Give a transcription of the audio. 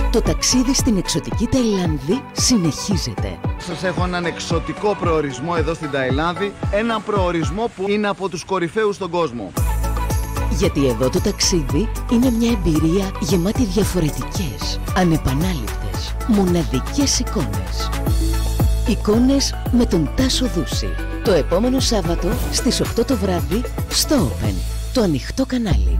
Το ταξίδι στην εξωτική Ταϊλάνδη συνεχίζεται. Σας έχω έναν εξωτικό προορισμό εδώ στην Ταϊλάνδη, έναν προορισμό που είναι από τους κορυφαίους στον κόσμο. Γιατί εδώ το ταξίδι είναι μια εμπειρία γεμάτη διαφορετικές, ανεπανάληπτες, μοναδικές εικόνες. Εικόνες με τον Τάσο Δούση. Το επόμενο Σάββατο στις 8 το βράδυ στο Open, το ανοιχτό κανάλι.